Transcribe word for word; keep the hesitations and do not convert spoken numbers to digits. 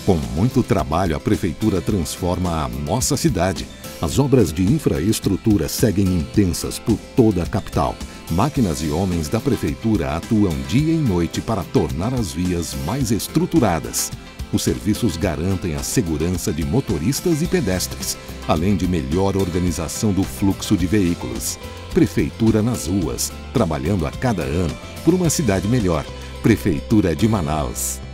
Com muito trabalho, a Prefeitura transforma a nossa cidade. As obras de infraestrutura seguem intensas por toda a capital. Máquinas e homens da Prefeitura atuam dia e noite para tornar as vias mais estruturadas. Os serviços garantem a segurança de motoristas e pedestres, além de melhor organização do fluxo de veículos. Prefeitura nas ruas, trabalhando a cada ano por uma cidade melhor. Prefeitura de Manaus.